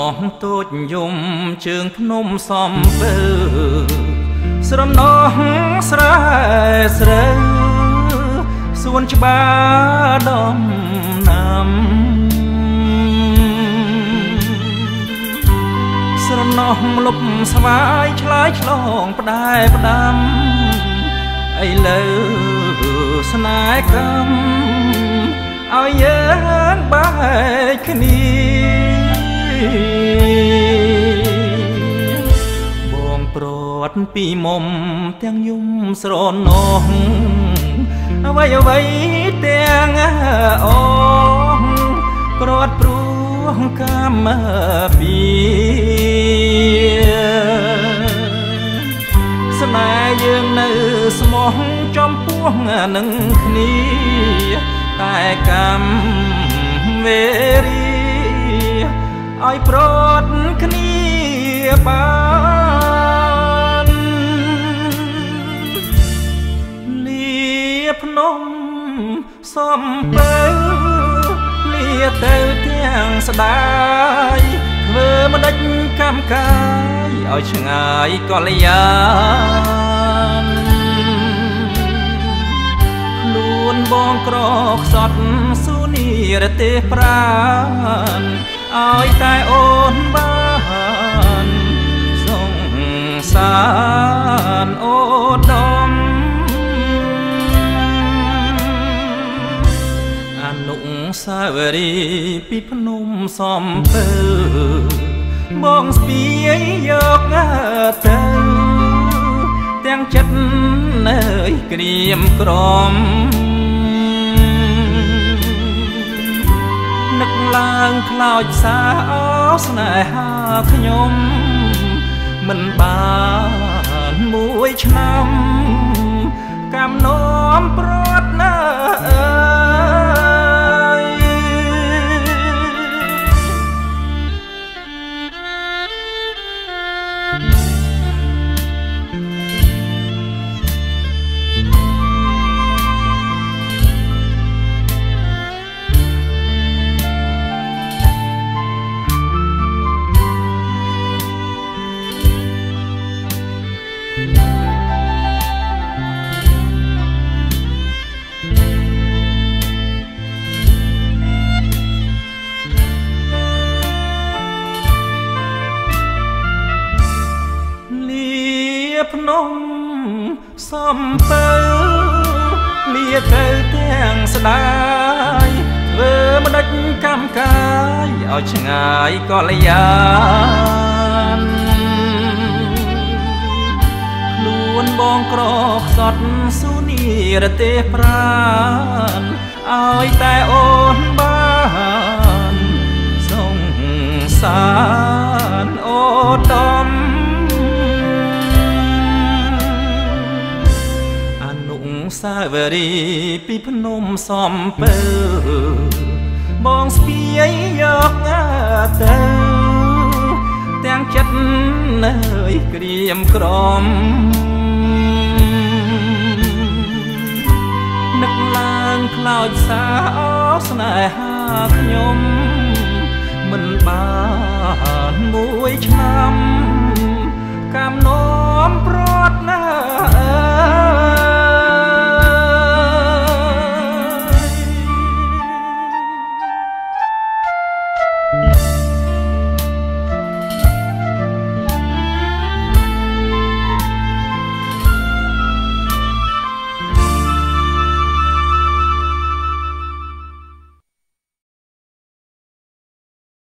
ងទូចយំជើងភ្នំសំពើស្រណោះស្រែស្រូវសួនច្បារដំណាំស្រណោះលុបស្វាយឆ្លើយឆ្លងផ្ដែផ្ដាំឥឡូវស្នេហ៍កម្មឲ្យយើងបែកគ្នាបងព្រាត់ពីមុំទាំងយំស្រណោះអ្វីអ្វីទាំងអស់ព្រាត់ព្រួងកម្មពីស្នេហ៍យើងនៅស្មោះចំពោះនឹងគ្នាតែកម្មវេរីឲ្យព្រាត់គ្នាបានលាភ្នំសំពៅលាទៅទាំងស្ដាយធ្វើមិនដេចកម្មកាយឲ្យឆ្ងាយកល្យានខ្លួនបងក្រខ្សត់ស៊ូនីរទេប្រានឲ្យតែអូនបានសងសានអូដំអនុស្សាវរីយ៍ពីភ្នំសំពើបងស្ពាយយកទៅទាំងចិត្តនៅក្រៀមក្រំនឹកឡើងខ្លោចសាអោស្នេហាខ្ញុំមិនបានមួយឆ្នាំកម្មនោមព្រាត់ណាអើយភ្នំសំពៅលាទៅទាំងស្ដាយធ្វើមិនដេចកម្មកាយឲ្យឆ្ងាយកល្យានខ្លួនបងក្រខ្សត់ស៊ូនីរទេប្រានឲ្យតែអូនបានសងសានអូដំសាវរីយ៍ពីភ្នំសំពើបងស្ពាយយកទៅទាំងចិត្តនៅក្រៀមក្រំនឹកឡើងខ្លោចសាអោស្នេហាខ្ញុំមិនបានមួយឆ្នាំកម្មនោម